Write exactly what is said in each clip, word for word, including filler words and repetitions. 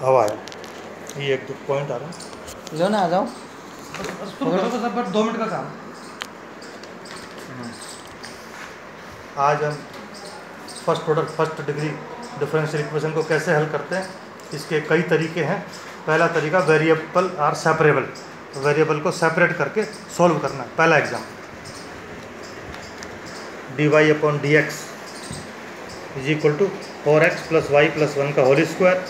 हवा है। ये एक दो पॉइंट आ रहा है, लो ना, आ जाओ। बस दो मिनट का काम। आज हम first order first degree differential equation को कैसे हल करते हैं, इसके कई तरीके हैं। पहला तरीका वेरिएबल आर सेपरेबल, वेरिएबल को सेपरेट करके सॉल्व करना है। पहला example, d y upon d x is equal to four x plus y plus one का होल स्क्वायर,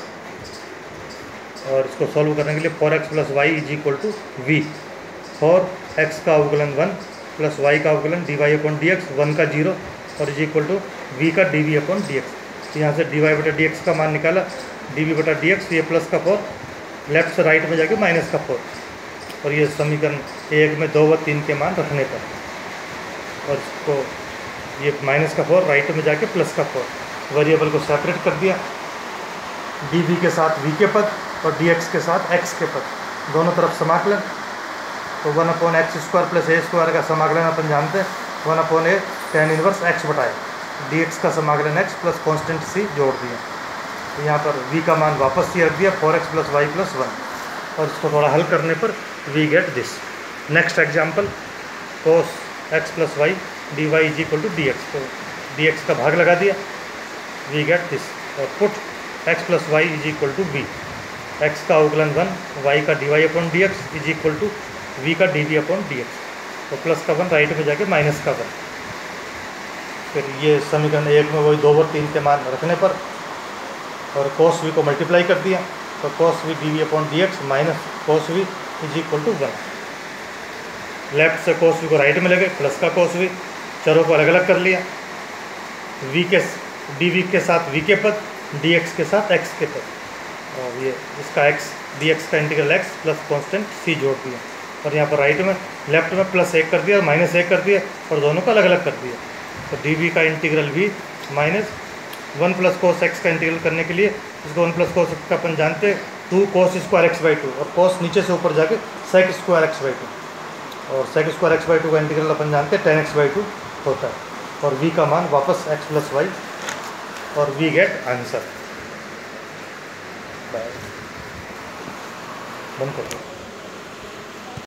और इसको सॉल्व करने के लिए four x plus y is equal to v, four x का अवकलन वन प्लस वाई का अवकलन d y upon d x, one का जीरो और इज इक्वल टू वी का d v upon d x. यहाँ से डी वाई बटा डी एक्स का मान निकाला, डी वी बटा डी एक्स, ये प्लस का फोर, लेफ्ट से राइट में जाके माइनस का फोर, और ये समीकरण एक में दो व तीन के मान रखने पर, और इसको ये माइनस का फोर राइट में जाके प्लस का फोर, वेरिएबल को सेपरेट कर दिया, डी वी के साथ वी के पद और डी एक्स के साथ एक्स के पद, दोनों तरफ समाकलन। तो one upon x square plus a square का समाकलन अपन जानते हैं, one upon a tan inverse x बटाए डी एक्स का समाकलन एक्स प्लस कॉन्स्टेंट सी जोड़ दिया। तो यहाँ पर v का मान वापस ये रख दिया, four x plus y plus one, और इसको थोड़ा हल करने पर we get this. Next example, cos x plus y d y is equal to d x, तो डी एक्स का भाग लगा दिया, वी गेट दिस। और put x plus y is equal to v, x का अवकलन वन, वाई का d y upon d x is equal to v का d v upon d x, तो प्लस का वन राइट में जाके minus का वन। फिर ये समीकरण एक में वही दो और तीन के मान रखने पर, और कोस वी को मल्टीप्लाई कर दिया, तो cos v d v upon d x minus cos v is equal to one. Left से कोस वी को राइट में ले गए, प्लस का कोस वी, चरों को अलग अलग कर लिया, वी के डी वी के साथ वी के पद, डी एक्स के साथ एक्स के पद, और ये इसका एक्स डी एक्स का integral x plus constant c जोड़ दिया, और यहाँ पर राइट में लेफ्ट में प्लस एक कर दिया और माइनस एक कर दिया, और दोनों को अलग अलग कर दिया। तो डी वी का integral v minus one plus cos x का इंटीग्रल करने के लिए इसको वन प्लस कोस एक्स का अपन जानते हैं two cos square x by two, और कोस नीचे से ऊपर जाके sec square x by two, और sec square x by two का इंटीग्रल अपन जानते हैं टेन एक्स बाई टू होता है, और वी का मान वापस एक्स प्लस वाई, और वी गेट आंसर। बंद कर दो।